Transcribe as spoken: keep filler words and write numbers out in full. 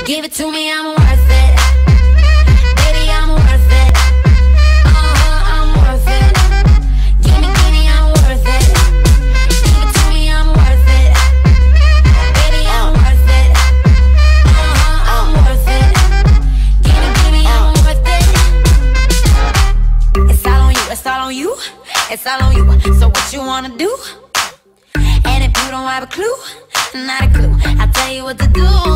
Give it to me, I'm worth it. Baby, I'm worth it. Uh-huh, I'm worth it. Give me, give me, I'm worth it. Give it to me, I'm worth it. Baby, I'm worth it. Uh-huh, I'm worth it. Give me, give me, I'm worth it. It's all on you, it's all on you. It's all on you. So what you wanna do? And if you don't have a clue, not a clue, I'll tell you what to do.